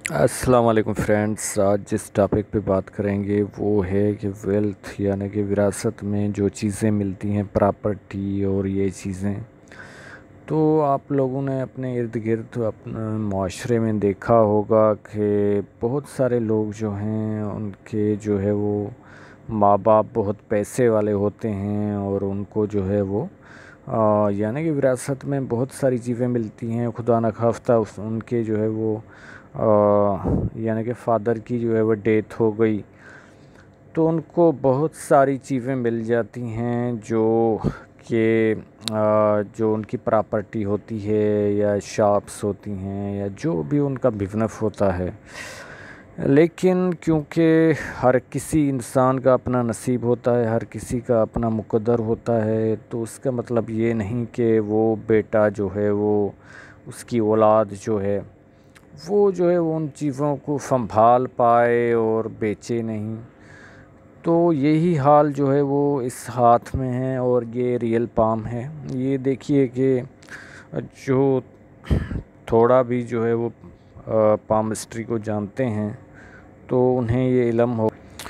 अस्सलाम वालेकुम फ्रेंड्स। आज जिस टॉपिक पे बात करेंगे वो है कि वेल्थ यानी कि विरासत में जो चीज़ें मिलती हैं, प्रॉपर्टी और ये चीज़ें। तो आप लोगों ने अपने इर्द गिर्द अपने माशरे में देखा होगा कि बहुत सारे लोग जो हैं उनके जो है वो माँ बाप बहुत पैसे वाले होते हैं और उनको जो है वो यानी कि विरासत में बहुत सारी चीज़ें मिलती हैं। खुदा न खास्ता उस उनके जो है वो यानी कि फ़ादर की जो है वो डेथ हो गई, तो उनको बहुत सारी चीज़ें मिल जाती हैं जो कि जो उनकी प्रॉपर्टी होती है या शॉप्स होती हैं या जो भी उनका बिज़नेस होता है। लेकिन क्योंकि हर किसी इंसान का अपना नसीब होता है, हर किसी का अपना मुक़द्दर होता है, तो उसका मतलब ये नहीं कि वो बेटा जो है वो उसकी औलाद जो है वो जो है वो उन चीज़ों को संभाल पाए और बेचे नहीं। तो यही हाल जो है वो इस हाथ में है और ये रियल पाम है। ये देखिए कि जो थोड़ा भी जो है वो पामस्ट्री को जानते हैं तो उन्हें ये इल्म हो।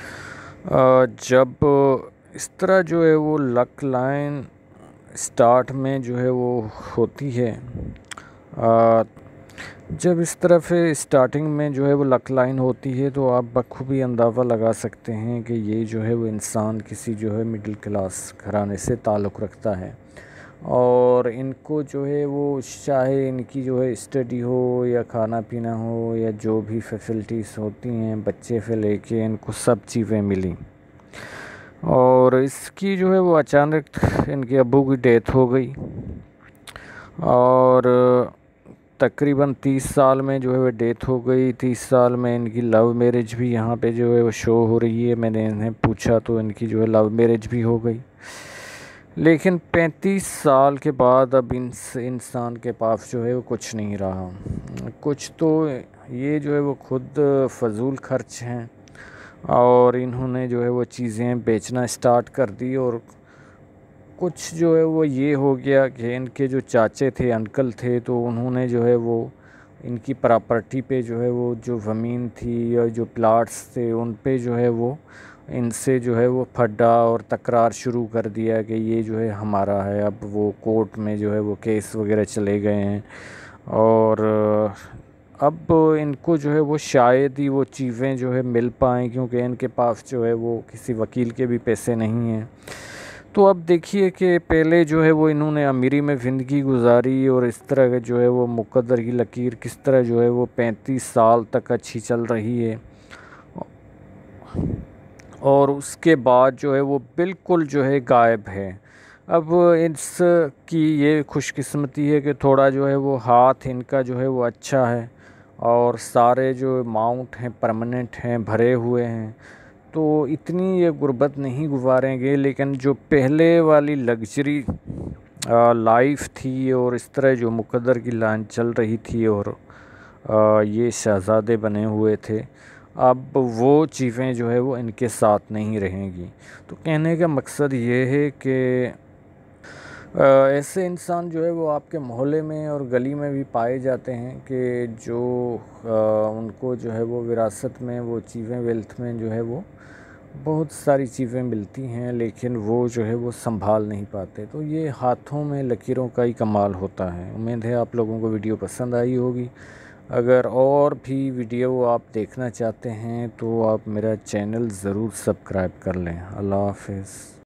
जब इस तरह जो है वो लक लाइन स्टार्ट में जो है वो होती है, जब इस तरफ स्टार्टिंग में जो है वो लक लाइन होती है तो आप बखूबी अंदाज़ा लगा सकते हैं कि ये जो है वो इंसान किसी जो है मिडिल क्लास घराने से ताल्लुक़ रखता है। और इनको जो है वो चाहे इनकी जो है स्टडी हो या खाना पीना हो या जो भी फैसिलिटीज़ होती हैं बच्चे से लेके इनको सब चीज़ें मिली। और इसकी जो है वो अचानक इनके अब्बू की डेथ हो गई और तकरीबन 30 साल में जो है वो डेथ हो गई। 30 साल में इनकी लव मैरिज भी यहाँ पे जो है वो शो हो रही है। मैंने इन्हें पूछा तो इनकी जो है लव मैरिज भी हो गई। लेकिन 35 साल के बाद अब इंसान के पास जो है वो कुछ नहीं रहा। कुछ तो ये जो है वो खुद फजूल खर्च हैं और इन्होंने जो है वो चीज़ें बेचना स्टार्ट कर दी। और कुछ जो है वो ये हो गया कि इनके जो चाचे थे, अंकल थे, तो उन्होंने जो है वो इनकी प्रॉपर्टी पे जो है वो जो ज़मीन थी और जो प्लाट्स थे उन पे जो है वो इनसे जो है वो फड्डा और तकरार शुरू कर दिया कि ये जो है हमारा है। अब वो कोर्ट में जो है वो केस वगैरह चले गए हैं और अब इनको जो है वो शायद ही वो चीज़ें जो है मिल पाएँ, क्योंकि इनके पास जो है वो किसी वकील के भी पैसे नहीं हैं। तो अब देखिए कि पहले जो है वो इन्होंने अमीरी में ज़िंदगी गुजारी और इस तरह का जो है वो मुक़द्दर की लकीर किस तरह जो है वो 35 साल तक अच्छी चल रही है और उसके बाद जो है वो बिल्कुल जो है गायब है। अब इसकी ये खुशकिस्मती है कि थोड़ा जो है वो हाथ इनका जो है वो अच्छा है और सारे जो अमाउंट हैं परमानेंट हैं, भरे हुए हैं, तो इतनी ये गुर्बत नहीं गुजारेंगे। लेकिन जो पहले वाली लग्जरी लाइफ थी और इस तरह जो मुक़द्दर की लाइन चल रही थी और ये शहज़ादे बने हुए थे, अब वो चीज़ें जो है वो इनके साथ नहीं रहेंगी। तो कहने का मकसद ये है कि ऐसे इंसान जो है वो आपके मोहल्ले में और गली में भी पाए जाते हैं कि जो उनको जो है वो विरासत में वो चीज़ें, वेल्थ में जो है वो बहुत सारी चीज़ें मिलती हैं, लेकिन वो जो है वो संभाल नहीं पाते। तो ये हाथों में लकीरों का ही कमाल होता है। उम्मीद है आप लोगों को वीडियो पसंद आई होगी। अगर और भी वीडियो आप देखना चाहते हैं तो आप मेरा चैनल ज़रूर सब्सक्राइब कर लें। अल्लाह हाफ़िज़।